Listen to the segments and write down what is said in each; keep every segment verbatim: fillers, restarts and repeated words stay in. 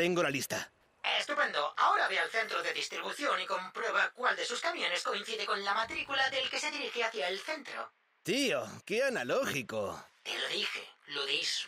tengo la lista. Estupendo. Ahora ve al centro de distribución y comprueba cuál de sus camiones coincide con la matrícula del que se dirige hacia el centro. Tío, qué analógico. Te lo dije, ludismo.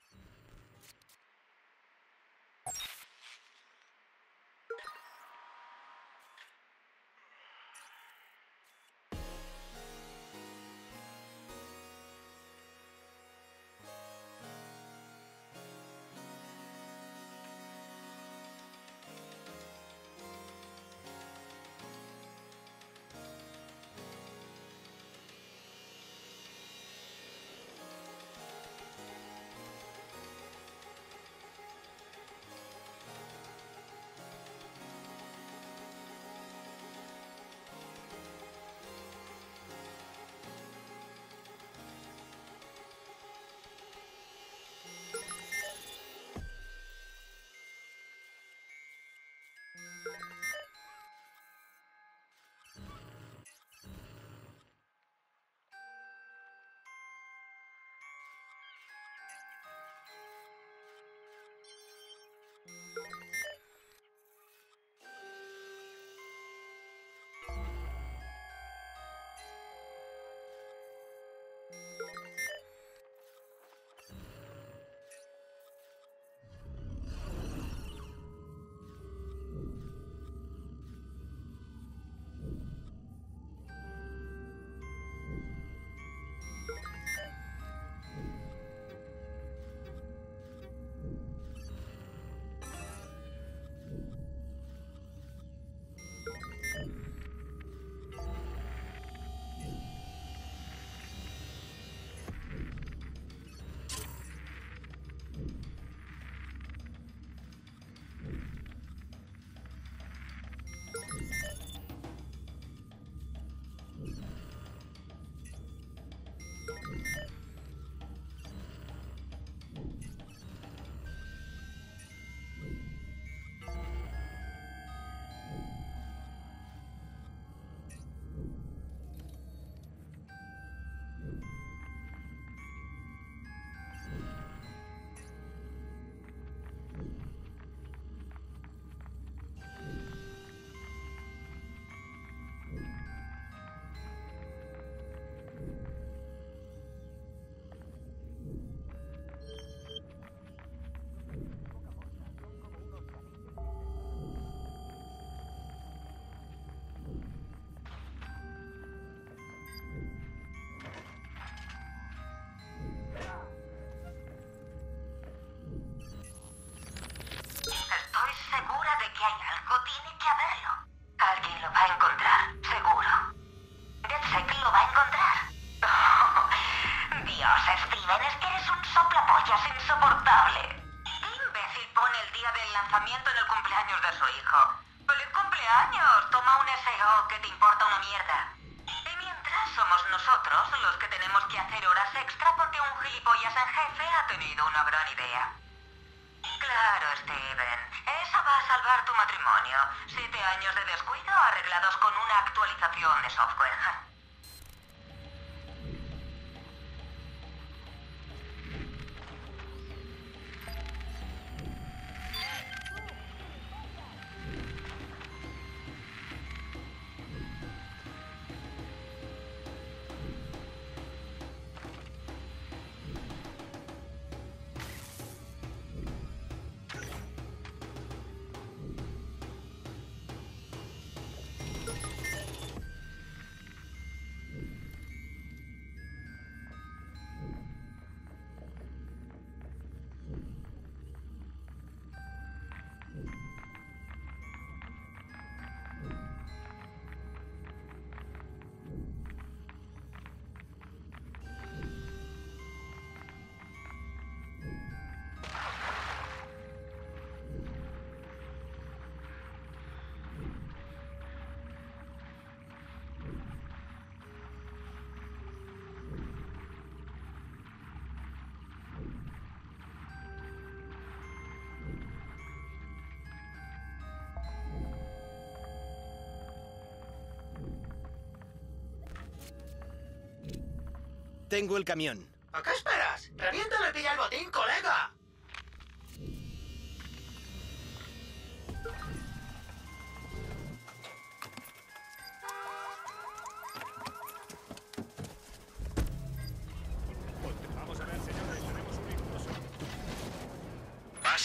Tengo el camión. ¿A qué esperas? ¡Reviéntalo y pilla el botín, colega!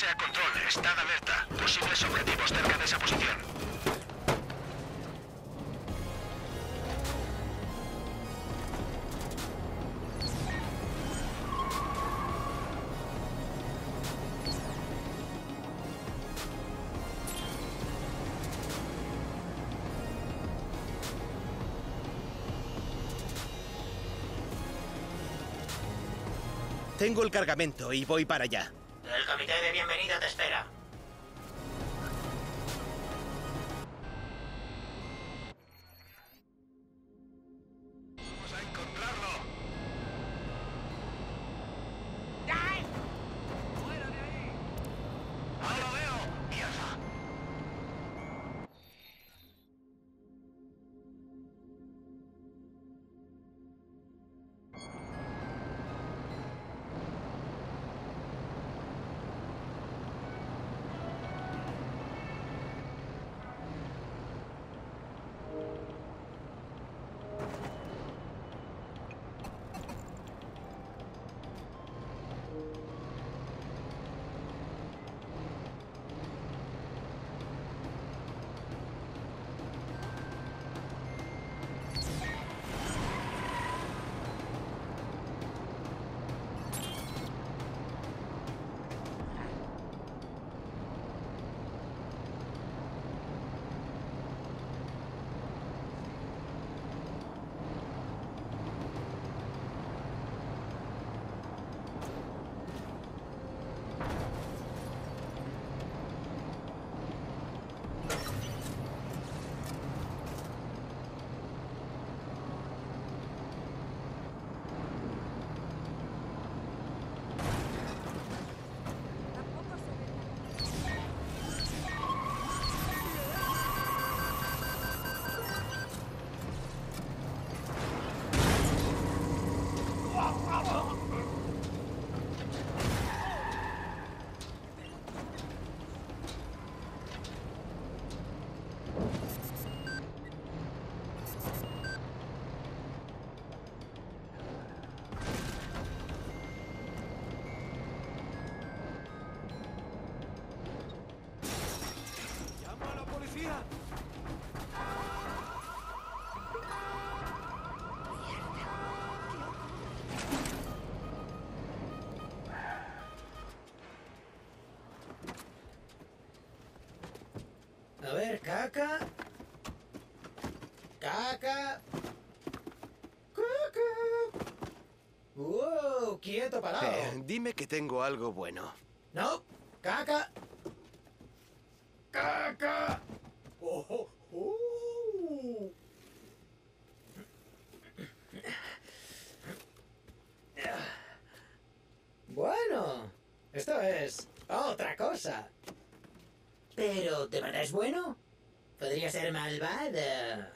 Base a control, estad alerta. Posibles objetivos cerca de esa posición. Tengo el cargamento y voy para allá. El comité de bienvenida te espera. Vamos a encontrarlo. ¡Fuera de ahí! ¡No lo veo! ¡Mierda! A ver, caca. Caca. Caca. Wow, quieto, parado. Eh, dime que tengo algo bueno. No, caca. Caca. Oh, oh, oh. Bueno, esto es otra cosa. Pero, ¿de verdad es bueno? ¿Podría ser malvada?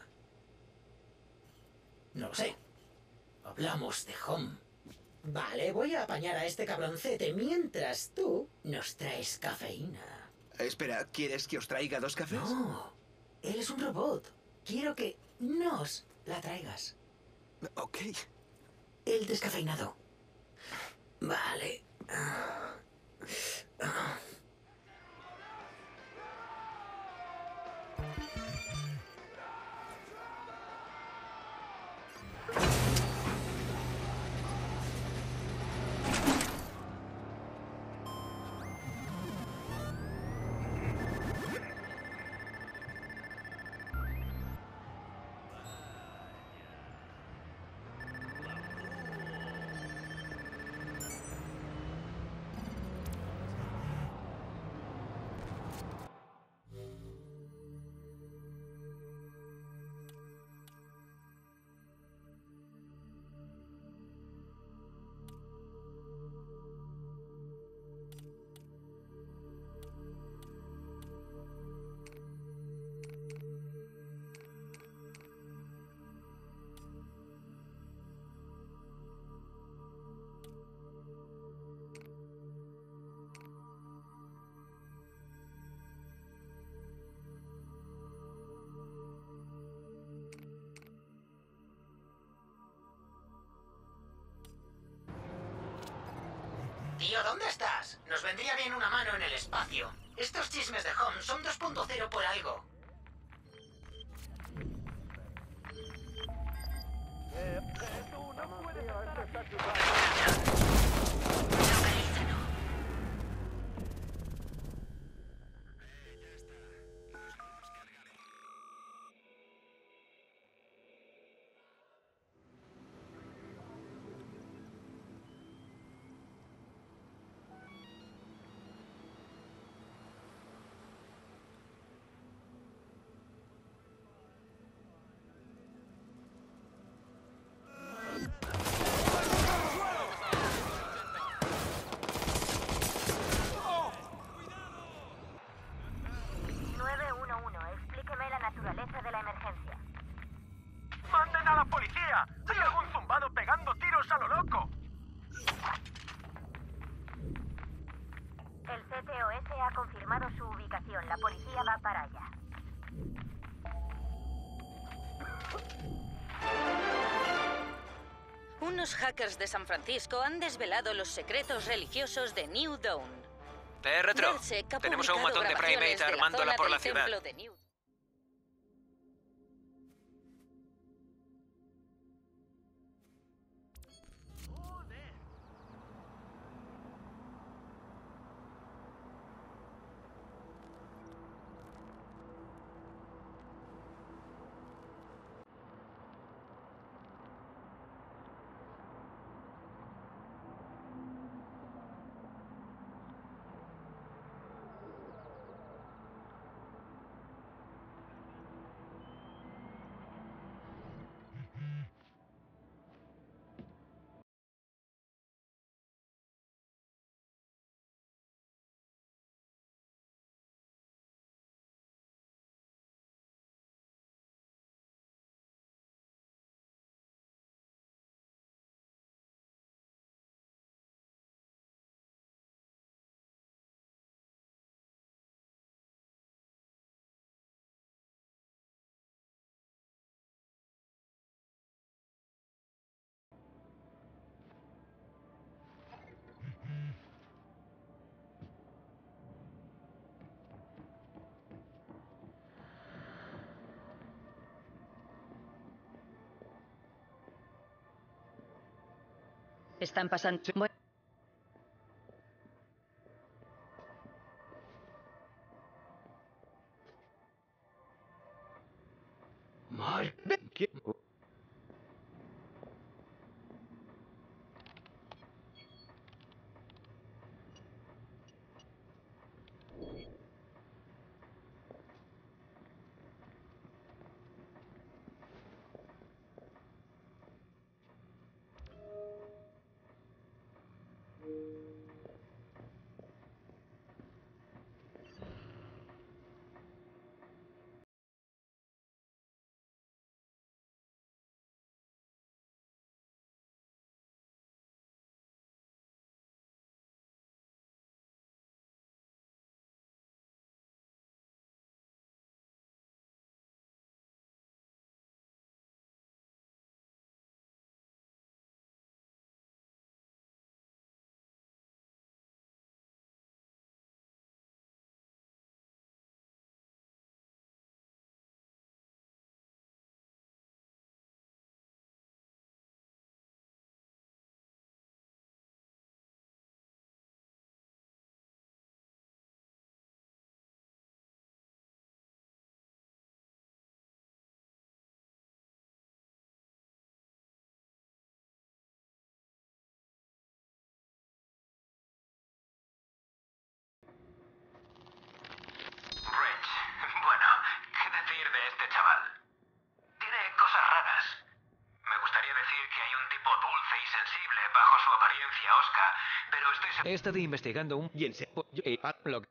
No lo sé. Hablamos de Home. Vale, voy a apañar a este cabroncete mientras tú nos traes cafeína. Espera, ¿quieres que os traiga dos cafés? No, él es un robot. Quiero que nos la traigas. Ok. El descafeinado. Vale. Ah. Ah. Tío, ¿dónde estás? Nos vendría bien una mano en el espacio. Estos chismes de Home son dos punto cero por algo. nueve uno uno, explíqueme la naturaleza de la emergencia. ¡Manden a la policía! ¡Hay algún zumbado pegando tiros a lo loco! El C T O S ha confirmado su ubicación. La policía va para allá. Unos hackers de San Francisco han desvelado los secretos religiosos de New Dawn. T R Tro, DedSec ha tenemos a un publicado montón de grabaciones Primate de la armándola zona por del la ciudad. templo de New- Están pasando... Bueno, Rich, bueno, ¿qué decir de este chaval? Tiene cosas raras. Me gustaría decir que hay un tipo dulce y sensible bajo su apariencia, Oscar, pero estoy seguro... He estado investigando un... Y en se- yo- eh, ah, lo-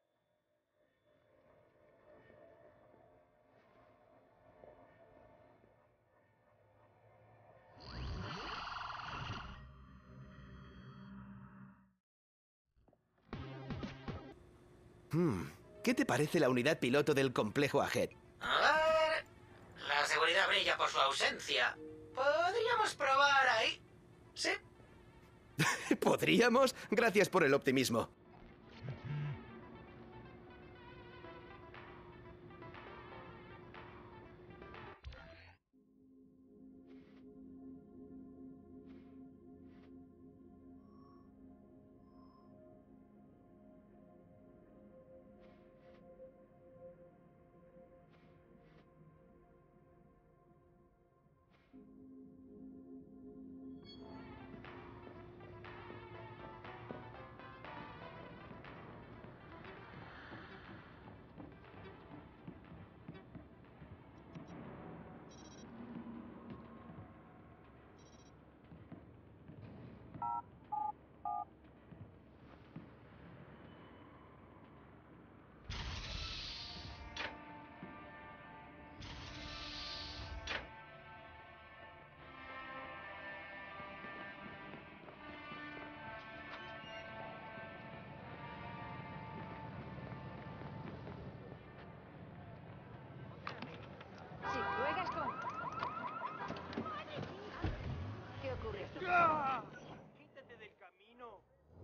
Hmm. ¿Qué te parece la unidad piloto del complejo Ahead? A ver... La seguridad brilla por su ausencia. Podríamos probar ahí. Sí. ¿Podríamos? Gracias por el optimismo. Si juegas con... ¿Qué ocurre? ¡Quítate del camino!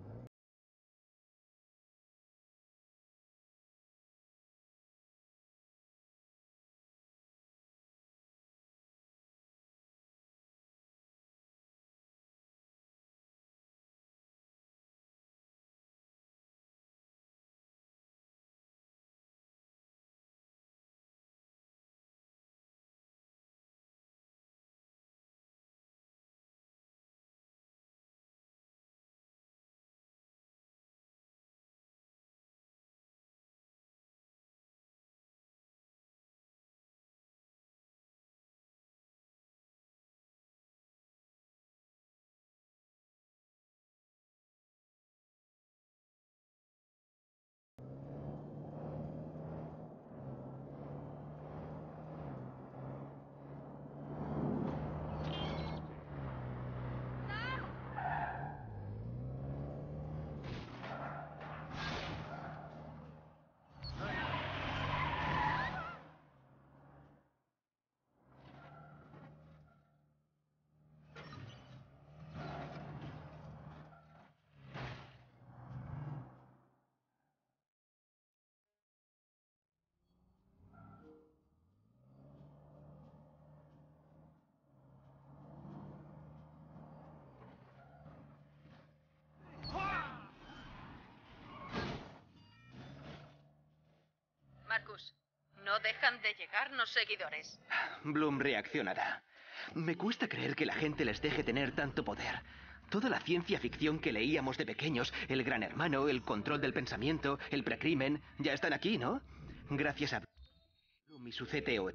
Marcus, no dejan de llegarnos seguidores. Bloom reaccionará. Me cuesta creer que la gente les deje tener tanto poder. Toda la ciencia ficción que leíamos de pequeños, el gran hermano, el control del pensamiento, el precrimen, ya están aquí, ¿no? Gracias a Bloom y su C T O.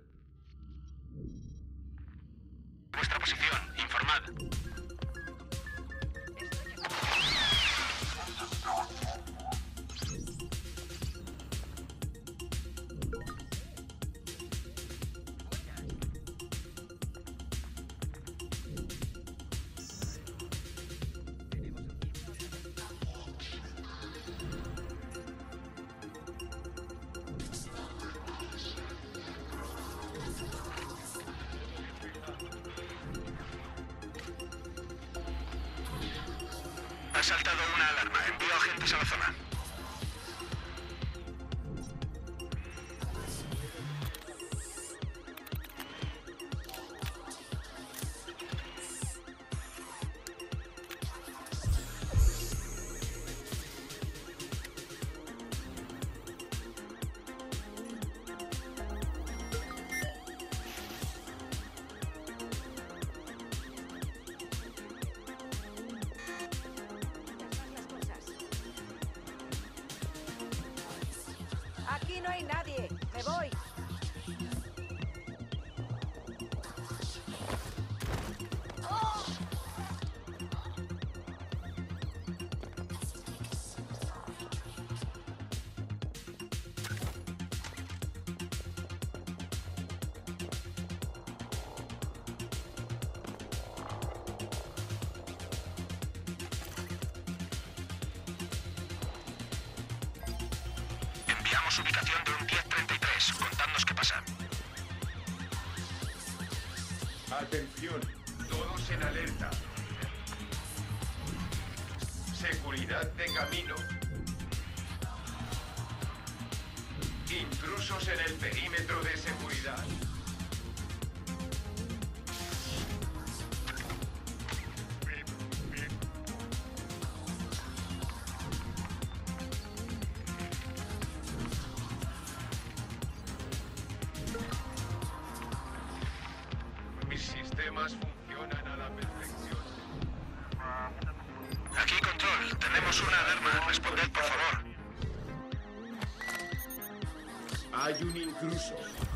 Vuestra posición, informad. Ha saltado una alarma. Envío agentes a la zona. Aquí no hay nadie. Me voy. Enviamos ubicación de un diez treinta y tres. Contadnos qué pasa. Atención, todos en alerta. Seguridad de camino. Intrusos en el perímetro de seguridad. Mis sistemas funcionan a la perfección. Aquí, control. Tenemos una alarma. Responded, por favor. Hay un intruso.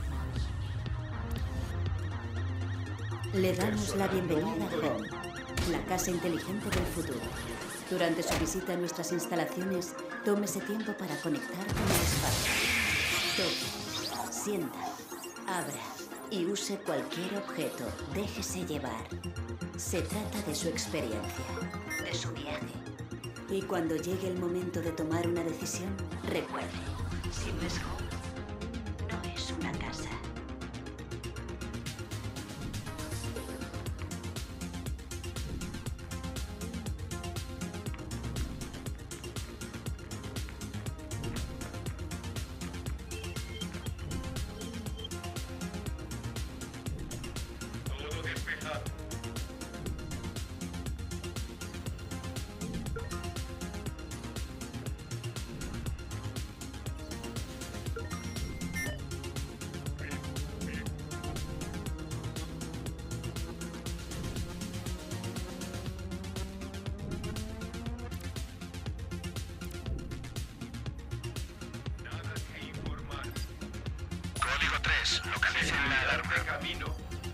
Le damos la bienvenida a Home, la casa inteligente del futuro. Durante su visita a nuestras instalaciones, tómese tiempo para conectar con el espacio. Toque, sienta, abra y use cualquier objeto. Déjese llevar. Se trata de su experiencia, de su viaje. Y cuando llegue el momento de tomar una decisión, recuerde, si no es Home, no es una casa. Todo despejado. Nada que informar. Código tres. Localicen la alarma. De camino.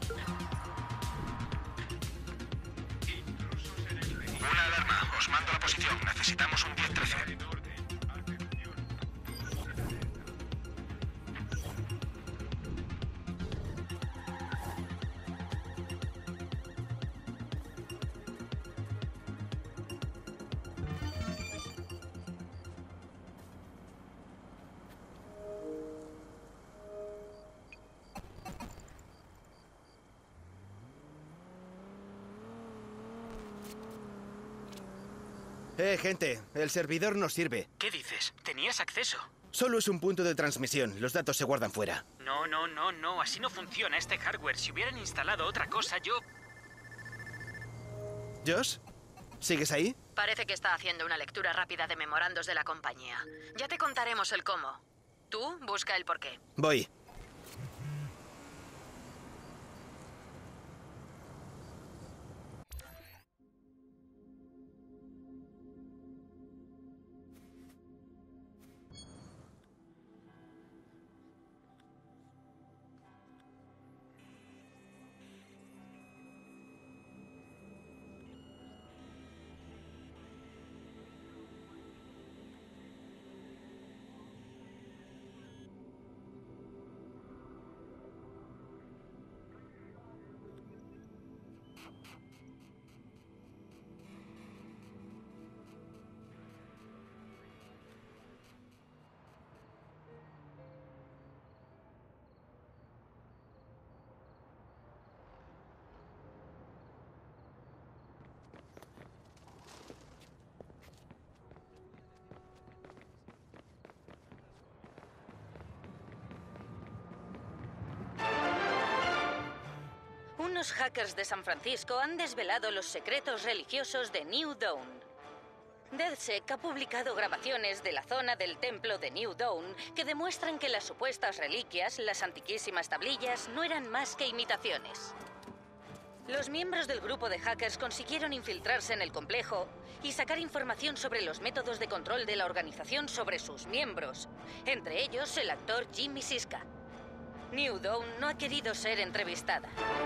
Intrusos en el perímetro. Una alarma. Os mando la posición. Necesitamos un diez trece. En orden. Atención. Eh, gente, el servidor no sirve. ¿Qué dices? ¿Tenías acceso? Solo es un punto de transmisión. Los datos se guardan fuera. No, no, no, no. Así no funciona este hardware. Si hubieran instalado otra cosa, yo... ¿Josh? ¿Sigues ahí? Parece que está haciendo una lectura rápida de memorandos de la compañía. Ya te contaremos el cómo. Tú busca el porqué. Voy. Unos hackers de San Francisco han desvelado los secretos religiosos de New Dawn. DedSec ha publicado grabaciones de la zona del templo de New Dawn que demuestran que las supuestas reliquias, las antiquísimas tablillas, no eran más que imitaciones. Los miembros del grupo de hackers consiguieron infiltrarse en el complejo y sacar información sobre los métodos de control de la organización sobre sus miembros, entre ellos el actor Jimmy Siska. New Dawn no ha querido ser entrevistada.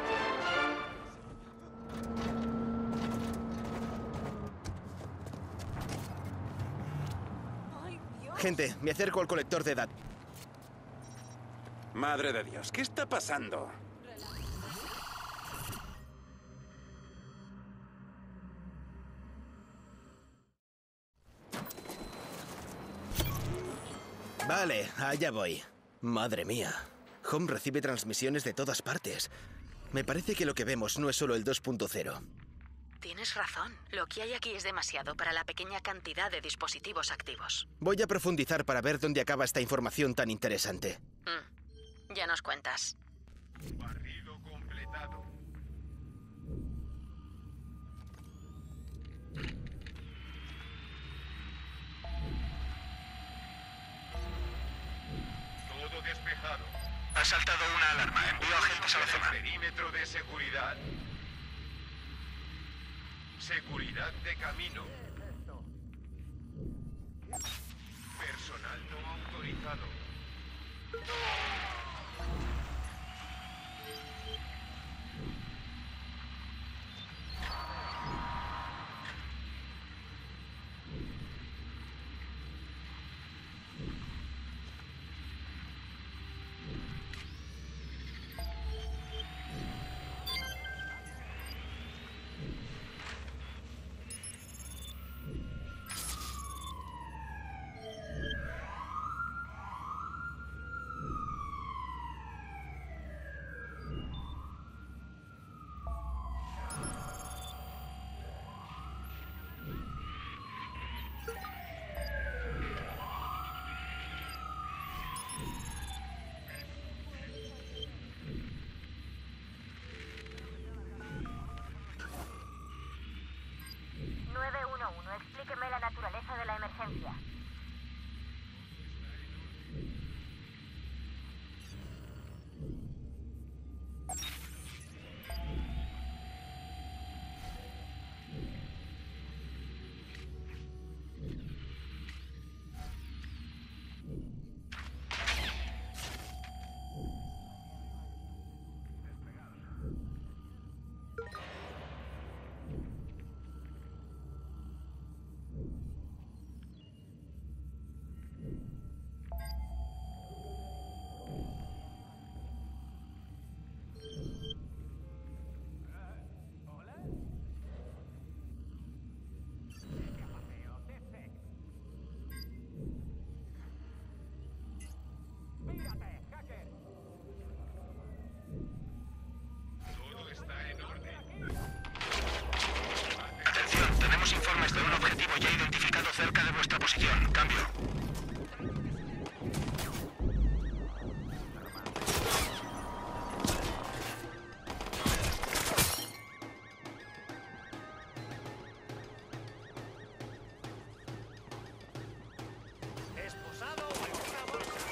Gente, me acerco al colector de datos. Madre de Dios, ¿qué está pasando? Vale, allá voy. Madre mía. Home recibe transmisiones de todas partes. Me parece que lo que vemos no es solo el dos punto cero. Tienes razón. Lo que hay aquí es demasiado para la pequeña cantidad de dispositivos activos. Voy a profundizar para ver dónde acaba esta información tan interesante. Mm. Ya nos cuentas. Barrido completado. Todo despejado. Ha saltado una alarma. Envío agentes a la zona. Perímetro de seguridad. Seguridad de camino. Personal no autorizado. nueve uno uno, explíqueme la naturaleza de la emergencia. Informes de un objetivo ya identificado cerca de vuestra posición. Cambio. Esposado en una bolsa.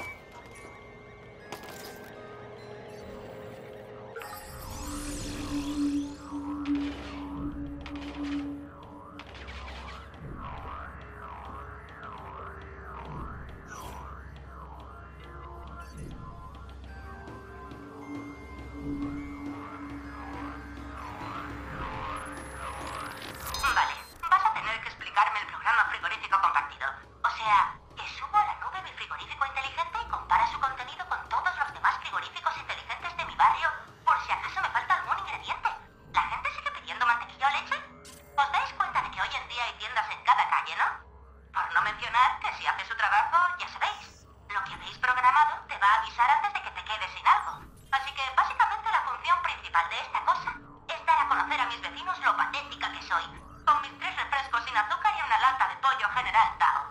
Vale, vas a tener que explicarme el programa frigorífico compartido. O sea, que subo a la nube mi frigorífico inteligente y compara su contenido con todos los demás frigoríficos inteligentes de mi barrio, por si acaso me falta algún ingrediente. ¿La gente sigue pidiendo mantequilla o leche? ¿Os dais cuenta de que hoy en día hay tiendas en cada calle, no? Por no mencionar que si hace su trabajo, ya sabéis, lo que habéis programado te va a avisar antes de que te quedes sin algo. Así que básicamente la función principal de esta cosa es dar a conocer a mis vecinos lo patética que soy, con mis tres refrescos sin azúcar y una lata de pollo General Tao.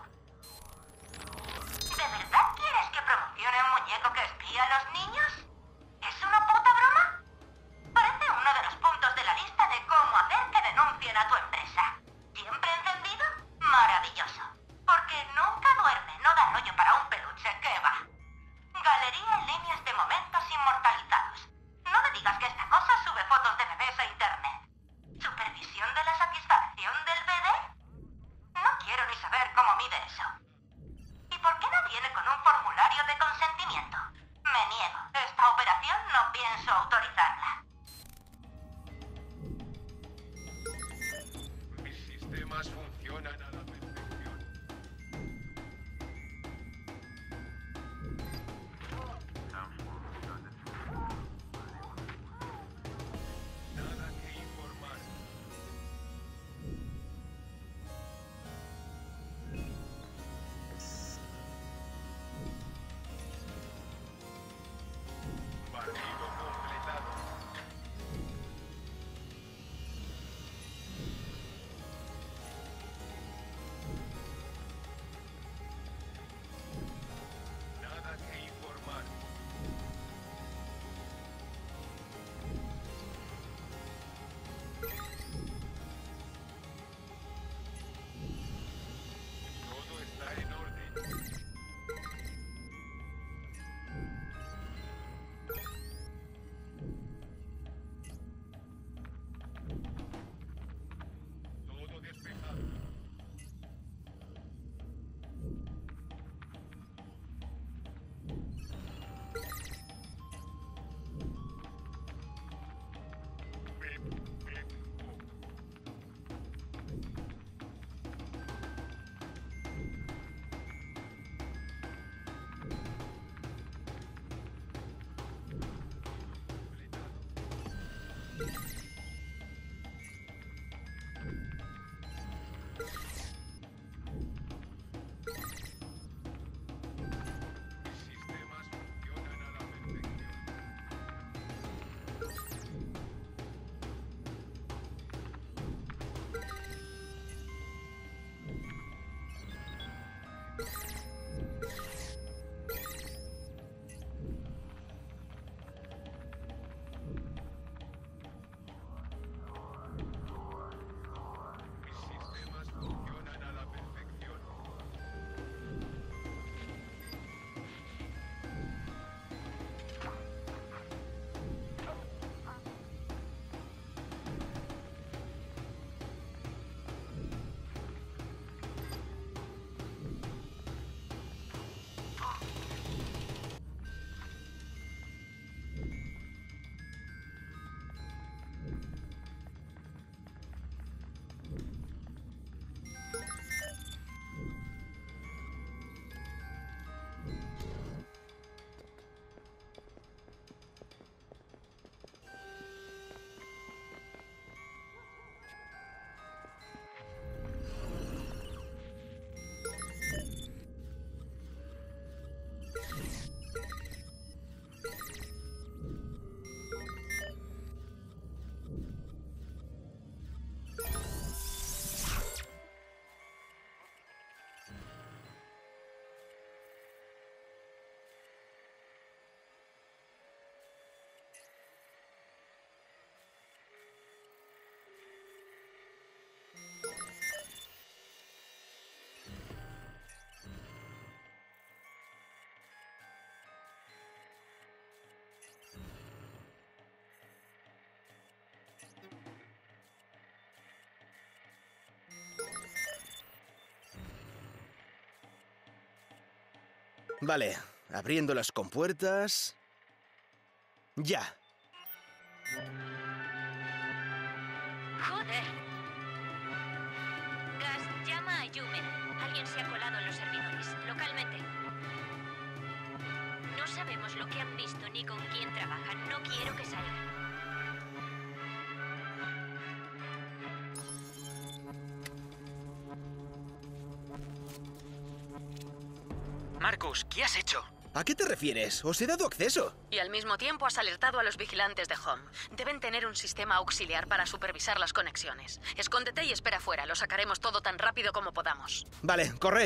¿De verdad quieres que promocione un muñeco que espía a los niños? ¿Es una puta broma? Parece uno de los puntos de la lista de cómo hacer que denuncien a tu empresa. ¿Siempre encendido? Maravilloso. Porque nunca duerme, no da rollo para un peluche, ¿qué va? Galería en líneas de momentos inmortalizados. No me digas que esta cosa sube fotos de bebés a internet. ¿Supervisión de la satisfacción del bebé? No quiero ni saber cómo mide eso. ¿Y por qué no viene con un formulario de consentimiento? Me niego. Esta operación no pienso autorizarla. Mis sistemas funcionan a la perfección. Nada que informar. Barrido completado. Vale, abriendo las compuertas... Ya. Joder. Gas, llama a Yumen. Alguien se ha colado en los servidores, localmente. No sabemos lo que han visto ni con quién trabajan. No quiero que salgan. Marcus, ¿qué has hecho? ¿A qué te refieres? Os he dado acceso. Y al mismo tiempo has alertado a los vigilantes de Home. Deben tener un sistema auxiliar para supervisar las conexiones. Escóndete y espera fuera. Lo sacaremos todo tan rápido como podamos. Vale, corred.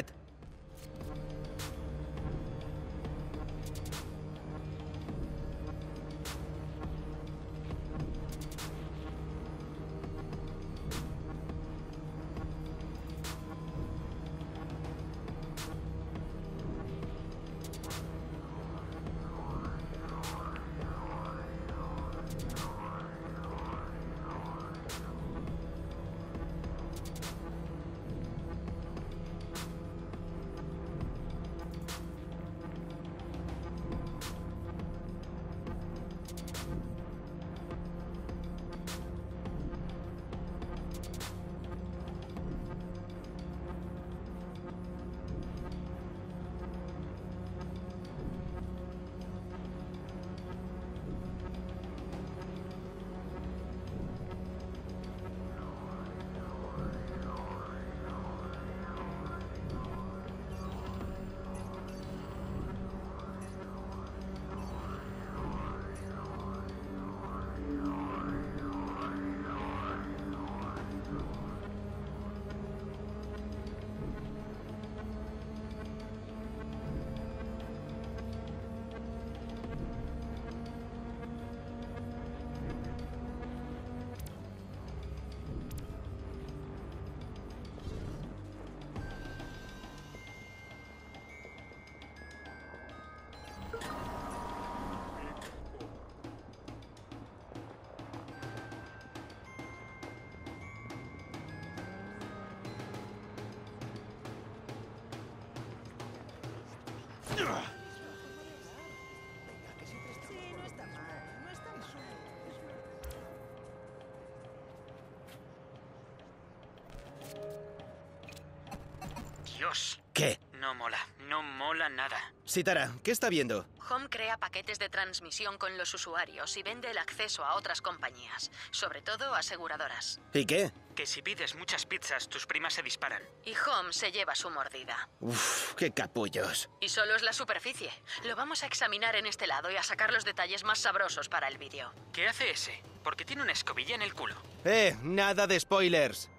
Dios. ¿Qué? No mola, no mola nada. Sitara, ¿qué está viendo? Home crea paquetes de transmisión con los usuarios y vende el acceso a otras compañías, sobre todo aseguradoras. ¿Y qué? Que si pides muchas pizzas, tus primas se disparan. Y Home se lleva su mordida. Uf, qué capullos. Y solo es la superficie. Lo vamos a examinar en este lado y a sacar los detalles más sabrosos para el vídeo. ¿Qué hace ese? Porque tiene una escobilla en el culo. Eh, nada de spoilers.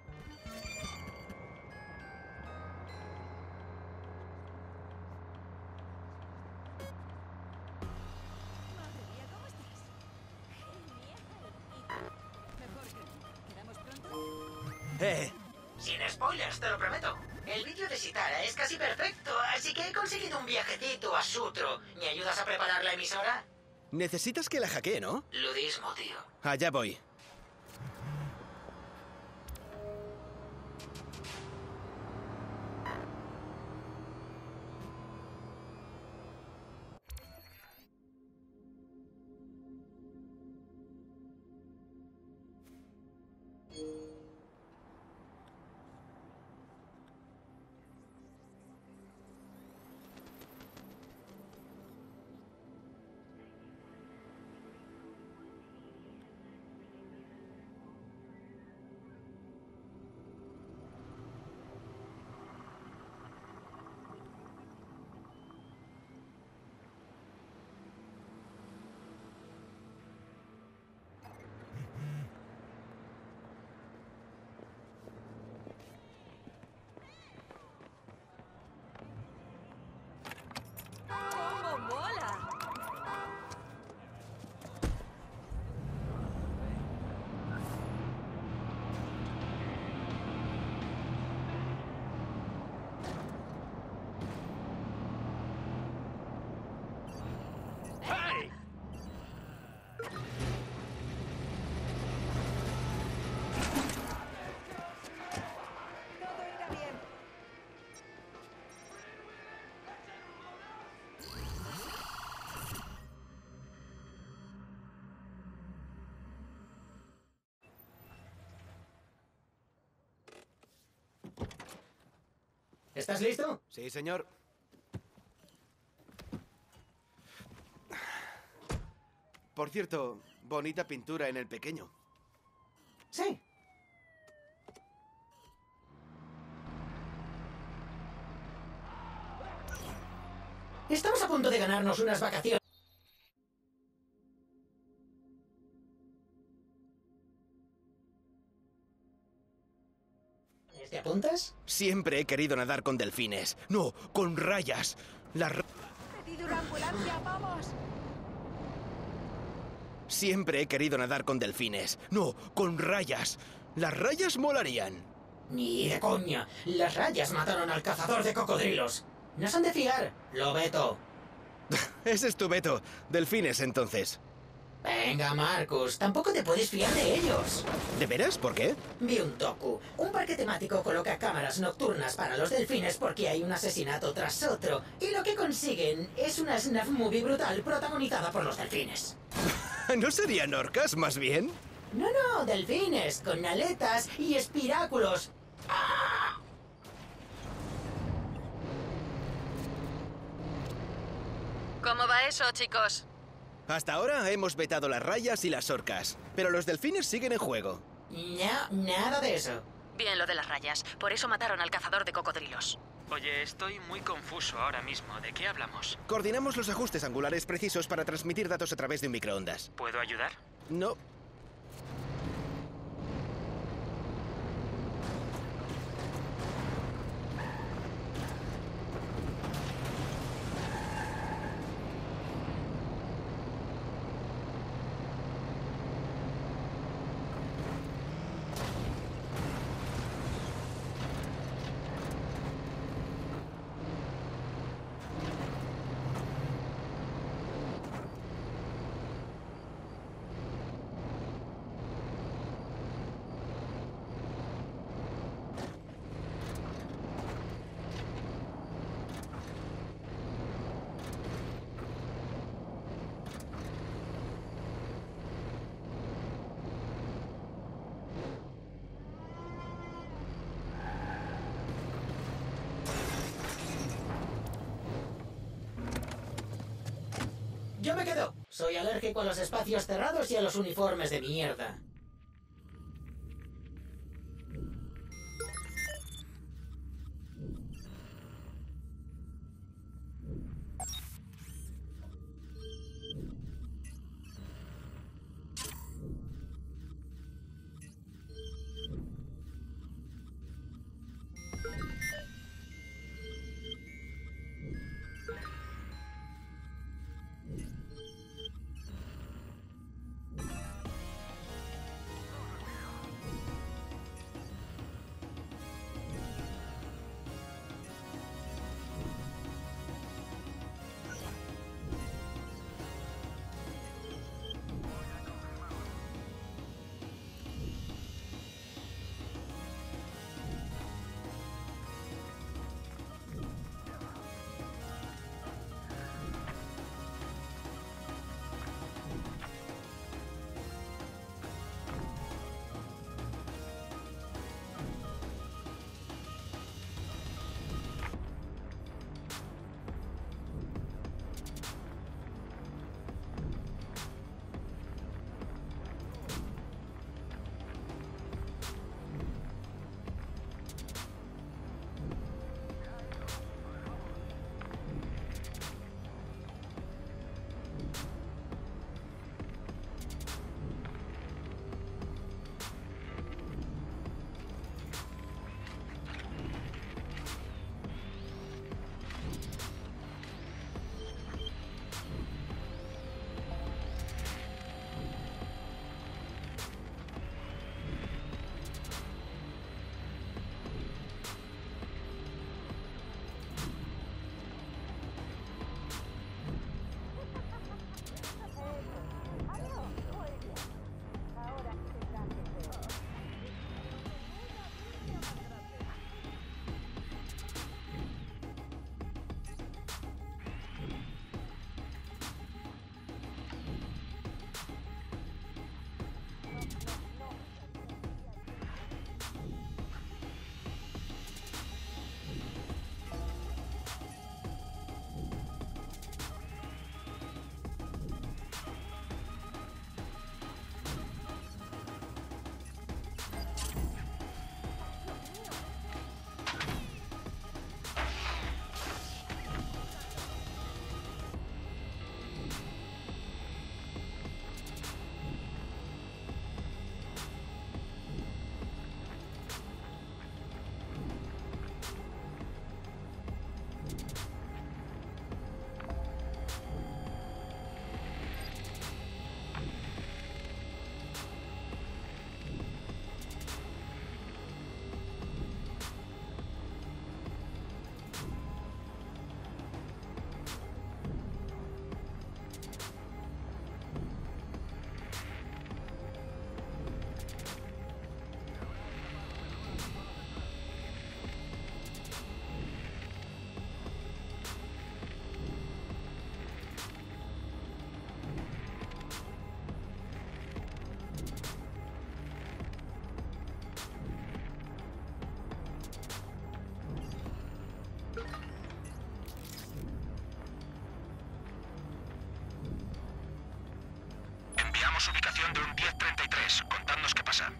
Eh. Sin spoilers, te lo prometo. El vídeo de Sitara es casi perfecto, así que he conseguido un viajecito a Sutro. ¿Me ayudas a preparar la emisora? Necesitas que la hackee, ¿no? Ludismo, tío. Allá voy. ¡Cómo mola! ¡Hey! Todo irá bien. ¿Estás listo? Sí, señor. Por cierto, bonita pintura en el pequeño. Sí. Estamos a punto de ganarnos unas vacaciones. ¿Te apuntas? Siempre he querido nadar con delfines. No, con rayas. Las ra- ¡Pedido una ambulancia, vamos! Siempre he querido nadar con delfines. No, con rayas. Las rayas molarían. Ni de coña. Las rayas mataron al cazador de cocodrilos. No son de fiar. Lo veto. Ese es tu veto. Delfines, entonces. Venga, Marcus. Tampoco te puedes fiar de ellos. ¿De veras? ¿Por qué? Vi un docu. Un parque temático coloca cámaras nocturnas para los delfines porque hay un asesinato tras otro. Y lo que consiguen es una snuff movie brutal protagonizada por los delfines. ¿No serían orcas, más bien? No, no, delfines, con aletas y espiráculos. ¡Ah! ¿Cómo va eso, chicos? Hasta ahora hemos vetado las rayas y las orcas, pero los delfines siguen en juego. No, nada de eso. Bien lo de las rayas. Por eso mataron al cazador de cocodrilos. Oye, estoy muy confuso ahora mismo. ¿De qué hablamos? Coordinamos los ajustes angulares precisos para transmitir datos a través de un microondas. ¿Puedo ayudar? No. Yo me quedo. Soy alérgico a los espacios cerrados y a los uniformes de mierda. Tenemos ubicación de un diez treinta y tres. Contadnos qué pasa.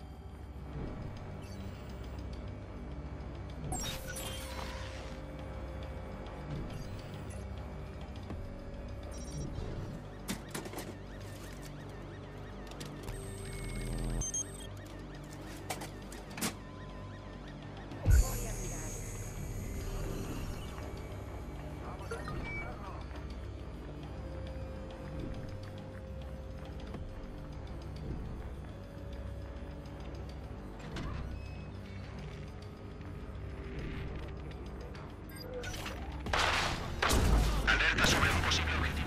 Alerta sobre un posible objetivo.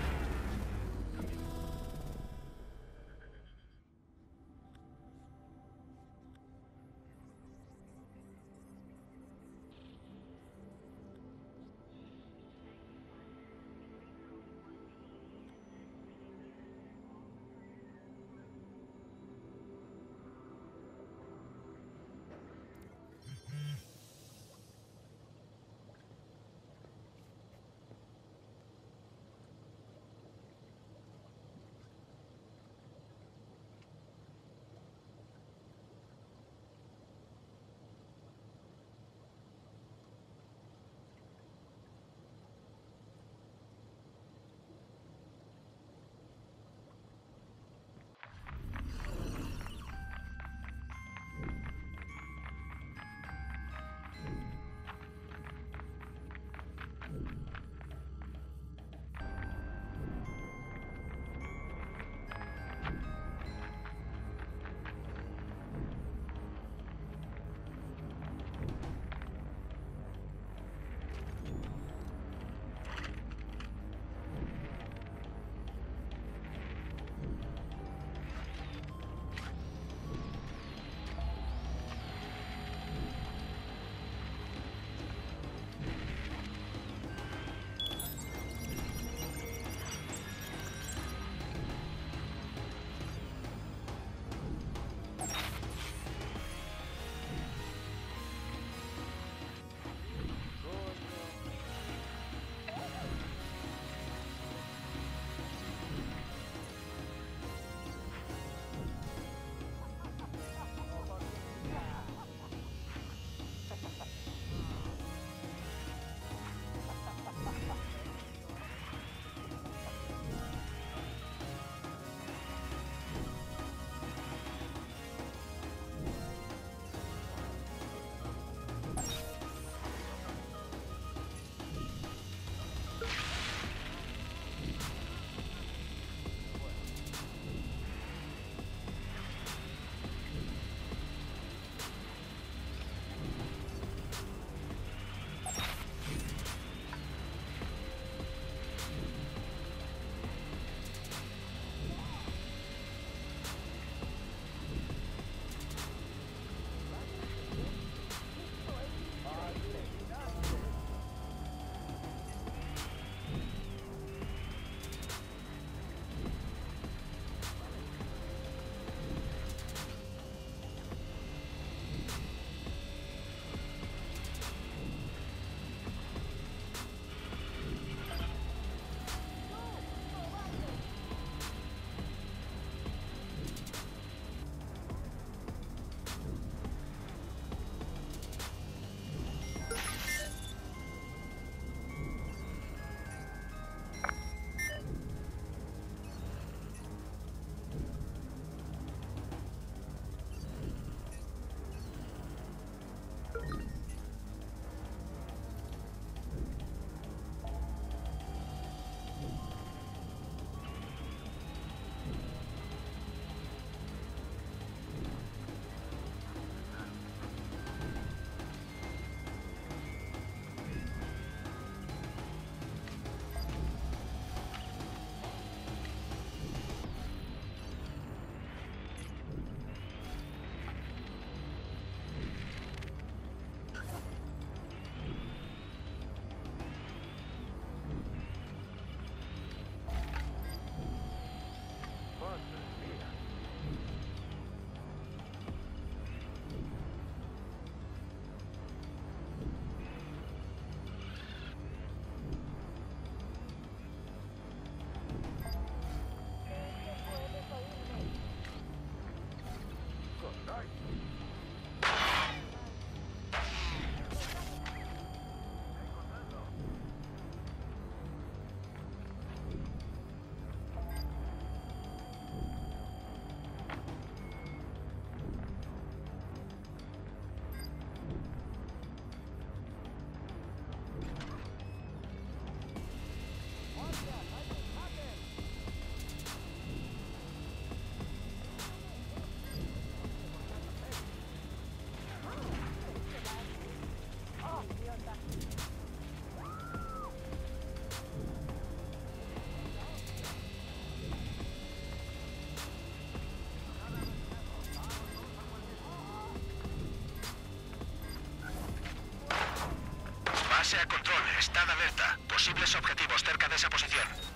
Base a control, estad alerta. Posibles objetivos cerca de esa posición.